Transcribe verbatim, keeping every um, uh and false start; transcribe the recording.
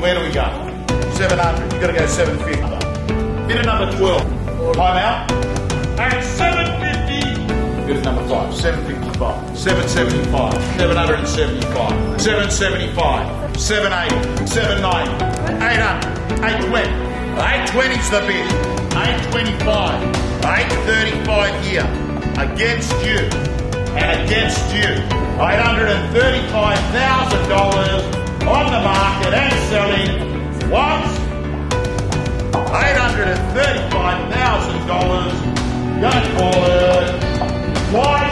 Where do we go? seven hundred. You've got to go seven fifty. Bid at number twelve. Time out. And seven fifty. Bid at number five. seven fifty-five. seven seventy-five. seven seventy-five. seven seventy-five. seven eighty. seven ninety. eight hundred. eight twenty. eight twenty's the bid. eight twenty-five. eight thirty-five here. Against you. And against you. eight hundred thirty-five thousand dollars on the market and selling. What? eight hundred thirty-five thousand dollars. Go for it. Why?